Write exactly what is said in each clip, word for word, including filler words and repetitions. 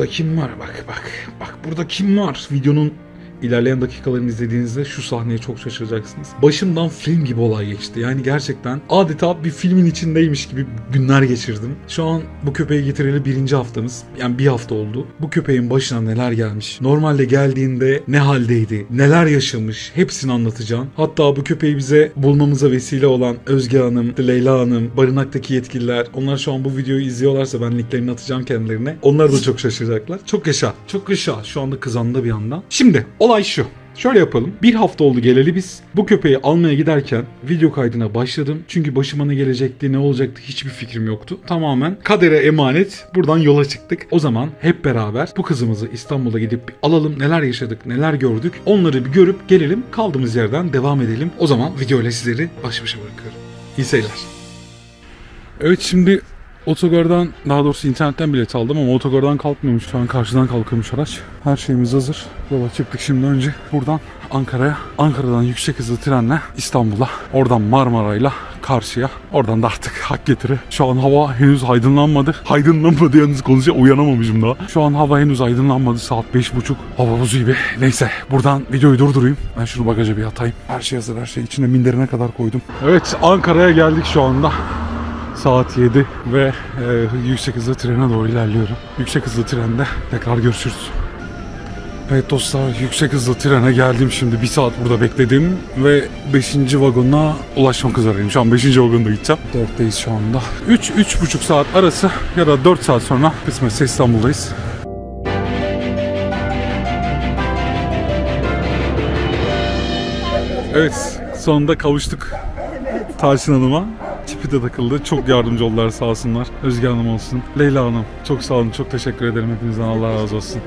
burada kim var? Bak bak. Bak burada kim var? Videonun İlerleyen dakikalarını izlediğinizde şu sahneye çok şaşıracaksınız. Başımdan film gibi olay geçti. Yani gerçekten adeta bir filmin içindeymiş gibi günler geçirdim. Şu an bu köpeği getireli birinci haftamız. Yani bir hafta oldu. Bu köpeğin başına neler gelmiş. Normalde geldiğinde ne haldeydi. Neler yaşamış. Hepsini anlatacağım. Hatta bu köpeği bize bulmamıza vesile olan Özge Hanım, Leyla Hanım, barınaktaki yetkililer. Onlar şu an bu videoyu izliyorlarsa ben linklerini atacağım kendilerine. Onlar da çok şaşıracaklar. Çok yaşa. Çok yaşa. Şu anda kızanda bir yandan. Şimdi olay şu. Şöyle yapalım. Bir hafta oldu geleli biz. Bu köpeği almaya giderken video kaydına başladım. Çünkü başıma ne gelecekti, ne olacaktı hiçbir fikrim yoktu. Tamamen kadere emanet buradan yola çıktık. O zaman hep beraber bu kızımızı İstanbul'a gidip bir alalım. Neler yaşadık, neler gördük. Onları bir görüp gelelim. Kaldığımız yerden devam edelim. O zaman video ile sizleri baş başa bırakıyorum. İyi seyirler. Evet, şimdi otogardan, daha doğrusu internetten bilet aldım ama otogardan kalkmıyormuş. Şu an karşıdan kalkıyormuş araç. Her şeyimiz hazır. Yola çıktık şimdi. Önce buradan Ankara'ya, Ankara'dan yüksek hızlı trenle İstanbul'a, oradan Marmara'yla karşıya, oradan da artık hak getire. Şu an hava henüz aydınlanmadı. Aydınlanmadı yalnız konuşuyor, uyanamamışım daha. Şu an hava henüz aydınlanmadı. Saat beş buçuk. Hava buzu gibi. Neyse, buradan videoyu durdurayım. Ben şunu bagaja bir atayım. Her şey hazır, her şey içine minderine kadar koydum. Evet, Ankara'ya geldik şu anda. Saat yedi ve e, yüksek hızlı trene doğru ilerliyorum. Yüksek hızlı trende tekrar görüşürüz. Evet dostlar, yüksek hızlı trene geldim şimdi. Bir saat burada bekledim ve beşinci vagona ulaşmak üzereyim. Şu an beşinci vagonda gideceğim. dörtteyiz şu anda. üç üç buçuk saat arası ya da dört saat sonra kısmetse İstanbul'dayız. Evet, sonunda kavuştuk Tarçın Hanım'a. Tipi de takıldı. Çok yardımcı oldular sağ olsunlar. Özge Hanım olsun. Leyla Hanım. Çok sağ olun. Çok teşekkür ederim hepinizden. Allah razı olsun.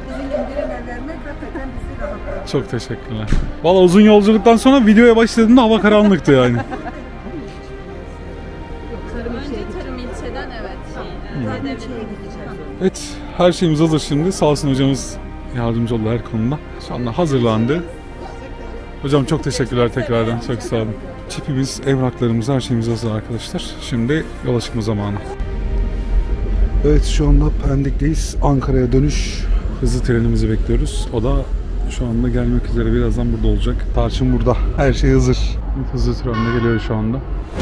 Çok teşekkürler. Valla uzun yolculuktan sonra videoya başladığımda hava karanlıktı yani. Önce Tarım ilçeden evet. Evet, her şeyimiz hazır şimdi. Sağ olsun hocamız yardımcı oldu her konuda. Şu anda hazırlandı. Hocam çok teşekkürler tekrardan. Çok sağ olun. Çipimiz, evraklarımız, her şeyimiz hazır arkadaşlar. Şimdi yola çıkma zamanı. Evet, şu anda Pendik'teyiz. Ankara'ya dönüş hızlı trenimizi bekliyoruz. O da şu anda gelmek üzere, birazdan burada olacak. Tarçın burada. Her şey hazır. Hızlı trenle geliyor şu anda.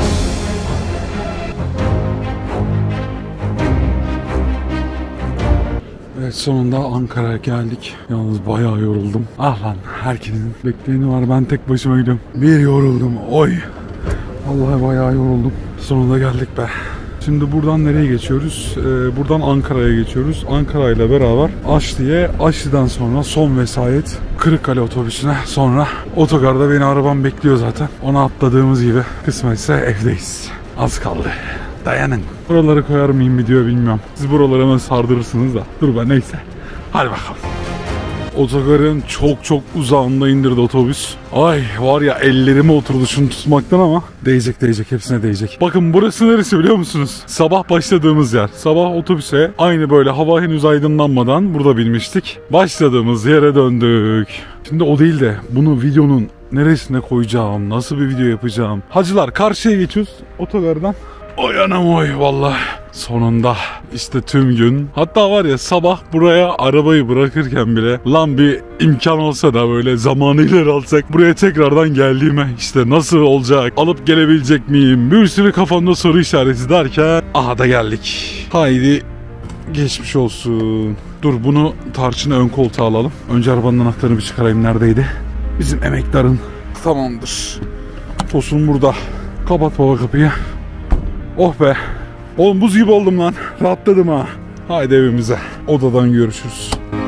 Evet, sonunda Ankara'ya geldik. Yalnız bayağı yoruldum. Ah lan, herkesin bekleyeni var. Ben tek başıma gidiyorum. Bir yoruldum. Oy. Vallahi bayağı yoruldum. Sonunda geldik be. Şimdi buradan nereye geçiyoruz? Ee, buradan Ankara'ya geçiyoruz. Ankara ile beraber Aşli'ye, Aşli'den sonra son vesayet Kırıkkale otobüsüne, sonra otogarda beni arabam bekliyor zaten. Ona atladığımız gibi kısmetse evdeyiz. Az kaldı. Dayanın. Buraları koyar mıyım video bilmiyorum. Siz buraları hemen sardırırsınız da. Dur be, neyse. Hadi bakalım. Otogarın çok çok uzağında indirdi otobüs. Ay var ya, ellerime oturdu şunu tutmaktan ama değecek değecek, hepsine değecek. Bakın burası neresi biliyor musunuz? Sabah başladığımız yer. Sabah otobüse aynı böyle hava henüz aydınlanmadan burada binmiştik. Başladığımız yere döndük. Şimdi o değil de bunu videonun neresine koyacağım, nasıl bir video yapacağım. Hacılar, karşıya geçiyoruz otogardan. Oy anam oy, vallahi sonunda işte tüm gün, hatta var ya sabah buraya arabayı bırakırken bile lan bir imkan olsa da böyle zamanı ileri alsak buraya tekrardan geldiğime, işte nasıl olacak, alıp gelebilecek miyim, bir sürü kafamda soru işareti derken aha da geldik. Haydi geçmiş olsun. Dur, bunu Tarçın'a ön koltuğa alalım. Önce arabanın anahtarını bir çıkarayım, neredeydi? Bizim emektarın. Tamamdır. Tosun burada. Kapat baba kapıyı. Oh be. Oğlum buz gibi oldum lan. Rahatladım ha. Haydi evimize. Odadan görüşürüz.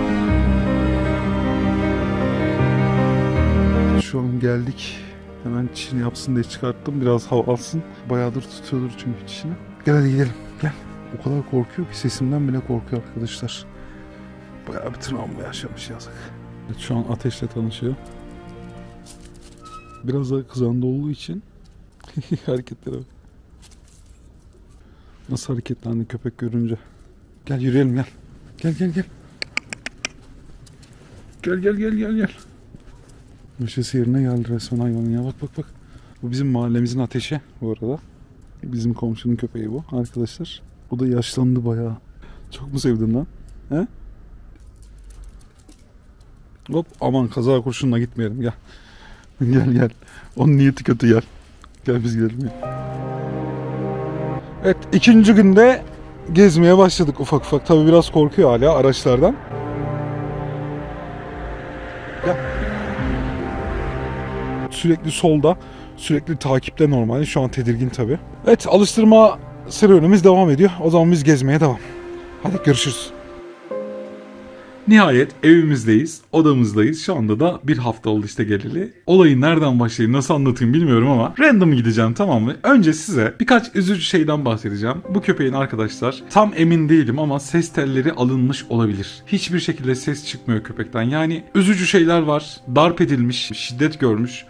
Şu an geldik. Hemen çişini yapsın diye çıkarttım. Biraz hava alsın. Bayağıdır tutuyordur çünkü çişini. Gel hadi gidelim. Gel. O kadar korkuyor ki sesimden bile korkuyor arkadaşlar. Bayağı bir travma yaşamış yazık. Evet, şu an ateşle tanışıyor. Biraz da kızanda olduğu için hareketlere bak. Nasıl hareketlendi köpek görünce. Gel yürüyelim, gel. Gel gel gel. Gel gel gel gel gel. Neşesi yerine geldi resmen hayvanın ya. Bak bak bak. Bu bizim mahallemizin ateşi bu arada. Bizim komşunun köpeği bu arkadaşlar. Bu da yaşlandı bayağı. Çok mu sevdin lan? He? Hop aman kaza kurşunla gitmeyelim gel. Gel gel. Onun niyeti kötü gel. Gel biz gidelim. Evet ikinci günde gezmeye başladık ufak ufak. Tabii biraz korkuyor hala araçlardan. Gel. Sürekli solda. Sürekli takipte normalde. Şu an tedirgin tabii. Evet alıştırma serüvenimiz devam ediyor. O zaman biz gezmeye devam. Hadi görüşürüz. Nihayet evimizdeyiz, odamızdayız. Şu anda da bir hafta oldu işte geleli. Olayı nereden başlayayım, nasıl anlatayım bilmiyorum ama random gideceğim, tamam mı? Önce size birkaç üzücü şeyden bahsedeceğim. Bu köpeğin arkadaşlar tam emin değilim ama ses telleri alınmış olabilir. Hiçbir şekilde ses çıkmıyor köpekten. Yani üzücü şeyler var. Darp edilmiş, şiddet görmüş.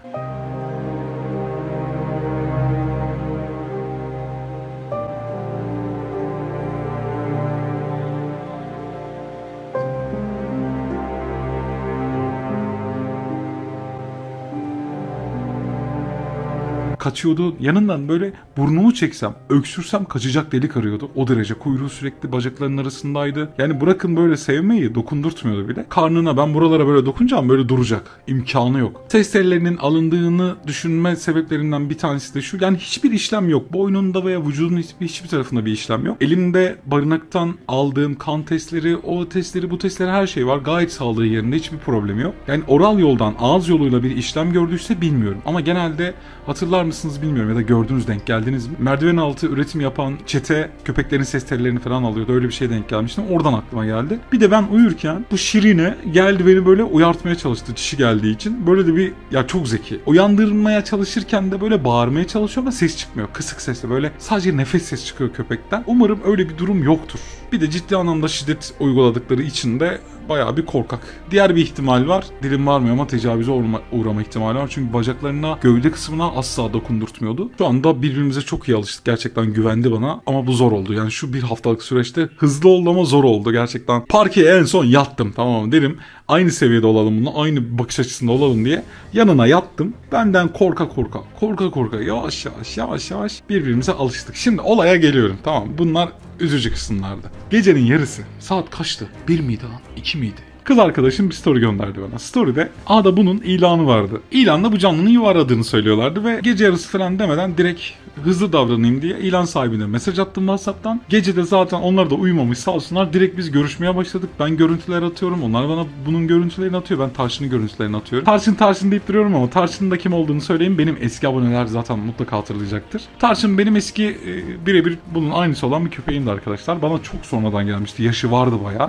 Kaçıyordu. Yanından böyle burnumu çeksem, öksürsem kaçacak delik arıyordu. O derece. Kuyruğu sürekli bacaklarının arasındaydı. Yani bırakın böyle sevmeyi, dokundurtmuyordu bile. Karnına ben buralara böyle dokuncam böyle duracak. İmkanı yok. Ses tellerinin alındığını düşünme sebeplerinden bir tanesi de şu. Yani hiçbir işlem yok. Boynunda veya vücudun hiçbir, hiçbir tarafında bir işlem yok. Elimde barınaktan aldığım kan testleri, o testleri, bu testleri her şey var. Gayet sağlığı yerinde. Hiçbir problemi yok. Yani oral yoldan, ağız yoluyla bir işlem gördüyse bilmiyorum. Ama genelde hatırlar mısınız bilmiyorum ya da gördünüz, denk geldiniz mi? Merdiven altı üretim yapan çete köpeklerin ses tellerini falan alıyordu. Öyle bir şeye denk gelmiştim. Oradan aklıma geldi. Bir de ben uyurken bu Şirine geldi beni böyle uyartmaya çalıştı çişi geldiği için. Böyle de bir ya çok zeki. Uyandırmaya çalışırken de böyle bağırmaya çalışıyor ama ses çıkmıyor. Kısık sesle böyle sadece nefes ses çıkıyor köpekten. Umarım öyle bir durum yoktur. Bir de ciddi anlamda şiddet uyguladıkları için de bayağı bir korkak. Diğer bir ihtimal var. Dilim varmıyor ama tecavüze uğrama, uğrama ihtimali var. Çünkü bacaklarına, gövde kısmına asla dokundurtmuyordu. Şu anda birbirimize çok iyi alıştık. Gerçekten güvendi bana ama bu zor oldu. Yani şu bir haftalık süreçte hızlı oldu ama zor oldu gerçekten. Parkeye en son yattım, tamam mı dedim. Aynı seviyede olalım bununla, aynı bakış açısında olalım diye yanına yattım. Benden korka korka, korka korka yavaş yavaş yavaş yavaş birbirimize alıştık. Şimdi olaya geliyorum, tamam. Bunlar üzücü kısımlardı. Gecenin yarısı. Saat kaçtı? Bir miydi lan? İki miydi? Kız arkadaşım bir story gönderdi bana. Story'de A'da bunun ilanı vardı. İlanda bu canlının yuvarladığını söylüyorlardı ve gece yarısı falan demeden direkt hızlı davranayım diye ilan sahibine mesaj attım WhatsApp'tan. Gece de zaten onlar da uyumamış sağ olsunlar. Direkt biz görüşmeye başladık. Ben görüntüler atıyorum. Onlar bana bunun görüntülerini atıyor. Ben Tarçın'ın görüntülerini atıyorum. Tarçın Tarçın deyip duruyorum ama Tarçın'ın da kim olduğunu söyleyeyim. Benim eski aboneler zaten mutlaka hatırlayacaktır. Tarçın benim eski e, birebir bunun aynısı olan bir köpeğimdi arkadaşlar. Bana çok sonradan gelmişti. Yaşı vardı bayağı.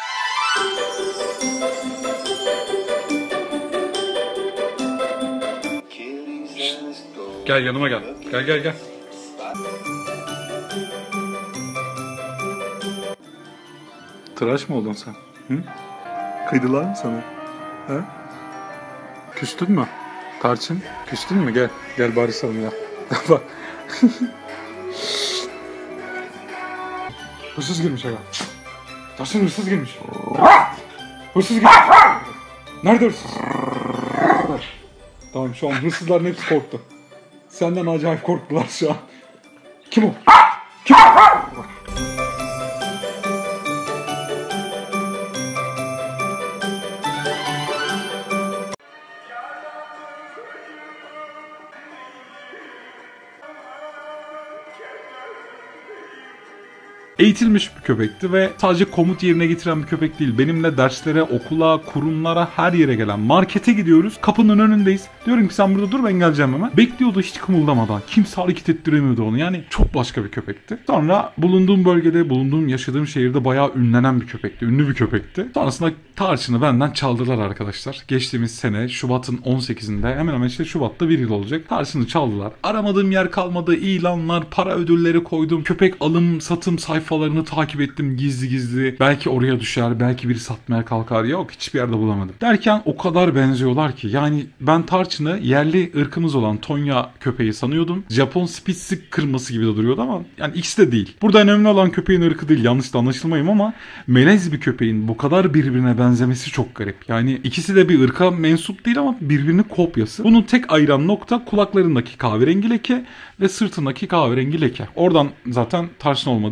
Gel yanıma gel. Gel gel gel. Tıraş mı oldun sen? Hı? Kıydılar mı sana? Ha? Küstün mü? Tarçın, küstün mü? Gel. Gel barışalım ya. Bak. Hırsız girmiş eve. Tarçın hırsız girmiş. Hırsız girmiş. Nerede hırsız? Tamam şu an hırsızların hepsi korktu. Senden acayip korktular şu an. Kim o? Kim o? Eğitilmiş bir köpekti ve sadece komut yerine getiren bir köpek değil. Benimle derslere, okula, kurumlara, her yere gelen. Markete gidiyoruz. Kapının önündeyiz. Diyorum ki sen burada dur, ben geleceğim hemen. Bekliyordu hiç kımıldamadan. Kimse hareket ettiremiyordu onu. Yani çok başka bir köpekti. Sonra bulunduğum bölgede, bulunduğum, yaşadığım şehirde bayağı ünlenen bir köpekti. Ünlü bir köpekti. Sonrasında Tarçın'ı benden çaldılar arkadaşlar. Geçtiğimiz sene Şubat'ın on sekizinde, hemen hemen işte Şubat'ta bir yıl olacak. Tarçın'ı çaldılar. Aramadığım yer kalmadı. İlanlar, para ödülleri koydum. Köpek alım, satım sayfalarını takip ettim gizli gizli. Belki oraya düşer, belki biri satmaya kalkar. Yok, hiçbir yerde bulamadım. Derken o kadar benziyorlar ki. Yani ben Tarçın'ı yerli ırkımız olan Tonya köpeği sanıyordum. Japon Spitz kırması gibi de duruyordu ama yani ikisi de değil. Burada önemli olan köpeğin ırkı değil. Yanlış da anlaşılmayayım ama melez bir köpeğin bu kadar birbirine benzemesi çok garip. Yani ikisi de bir ırka mensup değil ama birbirinin kopyası. Bunun tek ayıran nokta kulaklarındaki kahverengi leke ve sırtındaki kahverengi leke. Oradan zaten Tarçın olmadığını öyle anladım.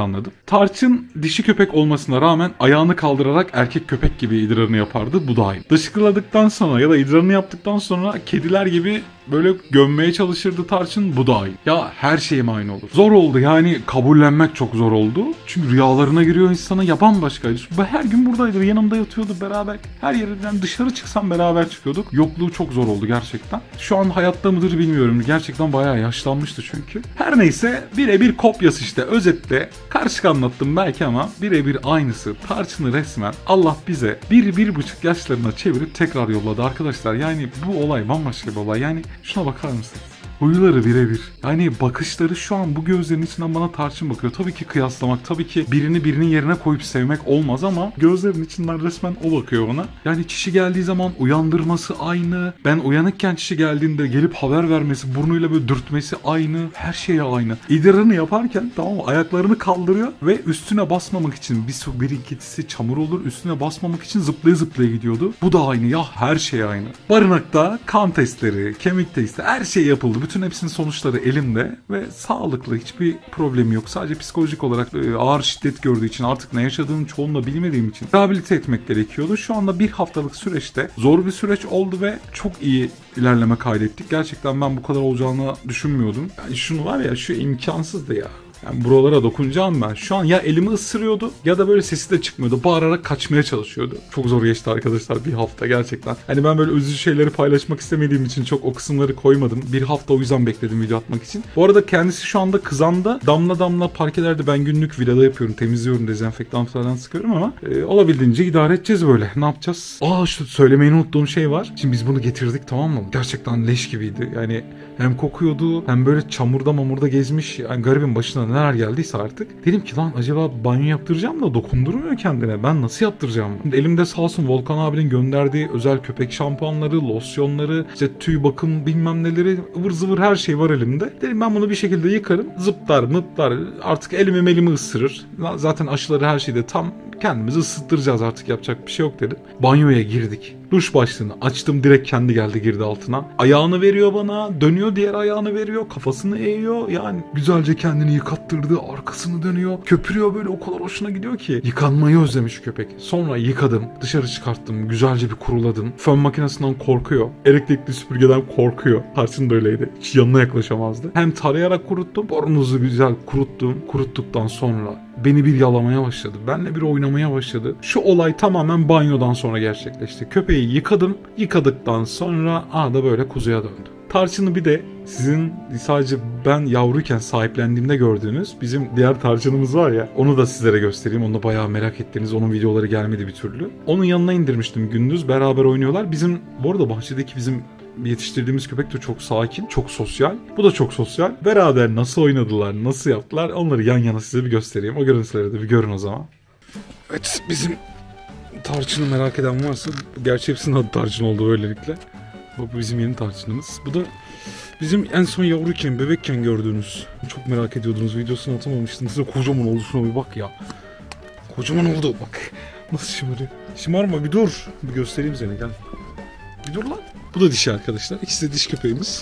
anladım. Tarçın dişi köpek olmasına rağmen ayağını kaldırarak erkek köpek gibi idrarını yapardı. Bu da aynı. Dışkıladıktan sonra ya da idrarını yaptıktan sonra kediler gibi böyle gömmeye çalışırdı Tarçın. Bu da aynı. Ya her şeyim aynı olur. Zor oldu yani, kabullenmek çok zor oldu. Çünkü rüyalarına giriyor insana, ya bambaşkaydı. Her gün buradaydı, yanımda yatıyordu beraber. Her yerden dışarı çıksam beraber çıkıyorduk. Yokluğu çok zor oldu gerçekten. Şu an hayatta mıdır bilmiyorum. Gerçekten bayağı yaşlanmıştı çünkü. Her neyse, birebir kopyası işte. Özetle karışık anlattım belki ama birebir aynısı. Tarçın'ı resmen Allah bize bir, bir buçuk yaşlarına çevirip tekrar yolladı arkadaşlar. Yani bu olay bambaşka bir olay. Yani şuna bakar mısınız? Huyları birebir. Yani bakışları şu an bu gözlerin içinden bana Tarçın bakıyor. Tabii ki kıyaslamak, tabii ki birini birinin yerine koyup sevmek olmaz ama gözlerin içinden resmen o bakıyor ona. Yani çişi geldiği zaman uyandırması aynı. Ben uyanıkken çişi geldiğinde gelip haber vermesi, burnuyla böyle dürtmesi aynı. Her şeye aynı. İdrarını yaparken tamam mı, ayaklarını kaldırıyor ve üstüne basmamak için bir su birikintisi çamur olur. Üstüne basmamak için zıplaya zıplaya gidiyordu. Bu da aynı. Ya her şey aynı. Barınakta kan testleri, kemik testi, her şey yapıldı. Bütün hepsinin sonuçları elimde ve sağlıklı, hiçbir problemi yok. Sadece psikolojik olarak ağır şiddet gördüğü için, artık ne yaşadığını çoğunla bilmediğim için rehabilite etmek gerekiyordu. Şu anda bir haftalık süreçte zor bir süreç oldu ve çok iyi ilerleme kaydettik. Gerçekten ben bu kadar olacağını düşünmüyordum. Yani şunu var ya, şu imkansızdı ya. Yani buralara dokunacağım ben. Şu an ya elimi ısırıyordu ya da böyle sesi de çıkmıyordu. Bağırarak kaçmaya çalışıyordu. Çok zor geçti arkadaşlar bir hafta gerçekten. Hani ben böyle üzücü şeyleri paylaşmak istemediğim için çok o kısımları koymadım. Bir hafta o yüzden bekledim video atmak için. Bu arada kendisi şu anda Kızan'da damla damla parkelerde ben günlük villada yapıyorum. Temizliyorum, dezenfektan falan sıkıyorum ama e, olabildiğince idare edeceğiz böyle. Ne yapacağız? Aa işte söylemeyi unuttuğum şey var. Şimdi biz bunu getirdik, tamam mı? Gerçekten leş gibiydi. Yani hem kokuyordu hem böyle çamurda mamurda gezmiş. Yani garibin başına neler geldiyse artık. Dedim ki lan acaba banyo yaptıracağım da dokundurmuyor kendine. Ben nasıl yaptıracağım? Şimdi elimde sağ olsun Volkan abinin gönderdiği özel köpek şampuanları, losyonları, işte tüy bakım bilmem neleri, ıvır zıvır her şey var elimde. Dedim ben bunu bir şekilde yıkarım. Zıplar mıplar artık elimi melimi ısırır. Zaten aşıları her şeyde tam, kendimizi ısıttıracağız artık, yapacak bir şey yok dedim. Banyoya girdik. Duş başlığını açtım, direkt kendi geldi girdi altına. Ayağını veriyor bana, dönüyor diğer ayağını veriyor, kafasını eğiyor. Yani güzelce kendini yıkattırdı, arkasını dönüyor. Köpürüyor böyle, o kadar hoşuna gidiyor ki. Yıkanmayı özlemiş köpek. Sonra yıkadım, dışarı çıkarttım, güzelce bir kuruladım. Fön makinesinden korkuyor. Elektrikli süpürgeden korkuyor. Tarçın da öyleydi. Hiç yanına yaklaşamazdı. Hem tarayarak kuruttum, bornozu güzel kuruttum. Kuruttuktan sonra beni bir yalamaya başladı. Benle bir oynamaya başladı. Şu olay tamamen banyodan sonra gerçekleşti. Köpeği yıkadım. Yıkadıktan sonra ada böyle kuzuya döndü. Tarçını bir de sizin sadece ben yavruyken sahiplendiğimde gördüğünüz bizim diğer Tarçınımız var ya, onu da sizlere göstereyim. Onu da bayağı merak ettiğiniz, onun videoları gelmedi bir türlü. Onun yanına indirmiştim gündüz. Beraber oynuyorlar. Bizim bu arada bahçedeki bizim yetiştirdiğimiz köpek de çok sakin, çok sosyal. Bu da çok sosyal. Beraber nasıl oynadılar, nasıl yaptılar, onları yan yana size bir göstereyim. O görüntüleri de bir görün o zaman. Evet, bizim Tarçın'ı merak eden varsa, gerçi hepsinin adı Tarçın oldu böylelikle. Bu bizim yeni Tarçın'ımız. Bu da bizim en son yavruyken, bebekken gördüğünüz. Çok merak ediyordunuz, videosunu atamamıştım. Size kocaman oldu, şuna bir bak ya. Kocaman oldu bak. Nasıl şımarıyor. Şımarma bir dur. Bir göstereyim seni, gel. Bir dur lan. Bu da dişi arkadaşlar. İkisi de diş köpeğimiz.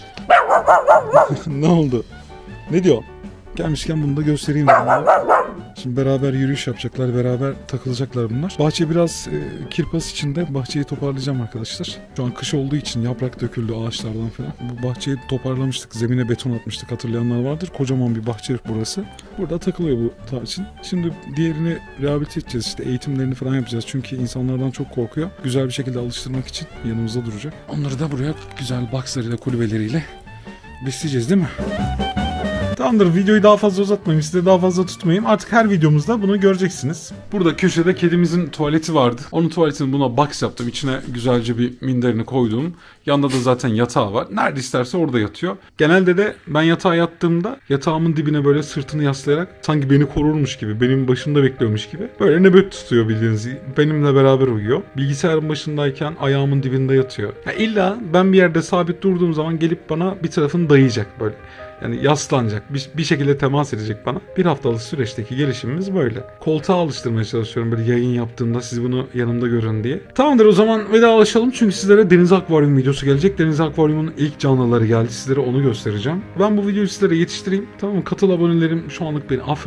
Ne oldu? Ne diyor? Gelmişken bunu da göstereyim. Şimdi beraber yürüyüş yapacaklar, beraber takılacaklar bunlar. Bahçe biraz e, kirpas içinde. Bahçeyi toparlayacağım arkadaşlar. Şu an kış olduğu için yaprak döküldü ağaçlardan falan. Bu bahçeyi toparlamıştık. Zemine beton atmıştık, hatırlayanlar vardır. Kocaman bir bahçe burası. Burada takılıyor bu Tarçın. Şimdi diğerini rehabilite edeceğiz. İşte eğitimlerini falan yapacağız. Çünkü insanlardan çok korkuyor. Güzel bir şekilde alıştırmak için yanımızda duracak. Onları da buraya güzel boxlarıyla, kulübeleriyle besleyeceğiz değil mi? Tamamdır, videoyu daha fazla uzatmayayım, size daha fazla tutmayayım. Artık her videomuzda bunu göreceksiniz. Burada köşede kedimizin tuvaleti vardı. Onun tuvaletini buna box yaptım. İçine güzelce bir minderini koydum. Yanında da zaten yatağı var. Nerede isterse orada yatıyor. Genelde de ben yatağa yattığımda yatağımın dibine böyle sırtını yaslayarak sanki beni korurmuş gibi, benim başımda bekliyormuş gibi böyle nöbet tutuyor bildiğiniz gibi. Benimle beraber uyuyor. Bilgisayarın başındayken ayağımın dibinde yatıyor. Ya illa ben bir yerde sabit durduğum zaman gelip bana bir tarafını dayayacak böyle. Yani yaslanacak, bir, bir şekilde temas edecek bana. Bir haftalık süreçteki gelişimimiz böyle. Koltuğa alıştırmaya çalışıyorum böyle yayın yaptığımda, siz bunu yanımda görün diye. Tamamdır, o zaman vedalaşalım çünkü sizlere Deniz Akvaryum videosu gelecek. Deniz Akvaryum'un ilk canlıları geldi, sizlere onu göstereceğim. Ben bu videoyu sizlere yetiştireyim. Tamam mı? Katıl abonelerim şu anlık beni affetsin.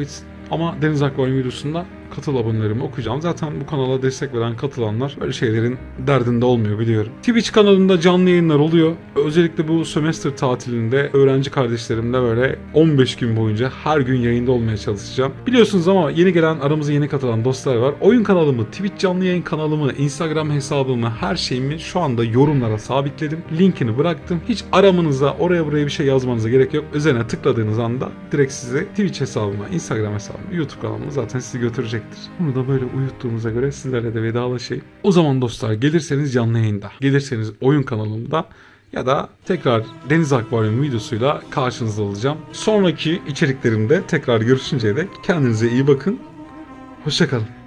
Ama Deniz Akvaryum videosunda katıl abonelerimi okuyacağım. Zaten bu kanala destek veren katılanlar böyle şeylerin derdinde olmuyor biliyorum. Twitch kanalında canlı yayınlar oluyor. Özellikle bu sömestr tatilinde öğrenci kardeşlerimle böyle on beş gün boyunca her gün yayında olmaya çalışacağım. Biliyorsunuz ama yeni gelen, aramıza yeni katılan dostlar var. Oyun kanalımı, Twitch canlı yayın kanalımı, Instagram hesabımı, her şeyimi şu anda yorumlara sabitledim. Linkini bıraktım. Hiç aramanıza, oraya buraya bir şey yazmanıza gerek yok. Üzerine tıkladığınız anda direkt size Twitch hesabıma, Instagram hesabıma, YouTube kanalıma zaten sizi götürecektir. Bunu da böyle uyuttuğumuza göre sizlerle de vedalaşayım. O zaman dostlar, gelirseniz canlı yayında, gelirseniz oyun kanalımda ya da tekrar Deniz Akvaryum videosuyla karşınızda olacağım. Sonraki içeriklerimde tekrar görüşünceye dek kendinize iyi bakın. Hoşça kalın.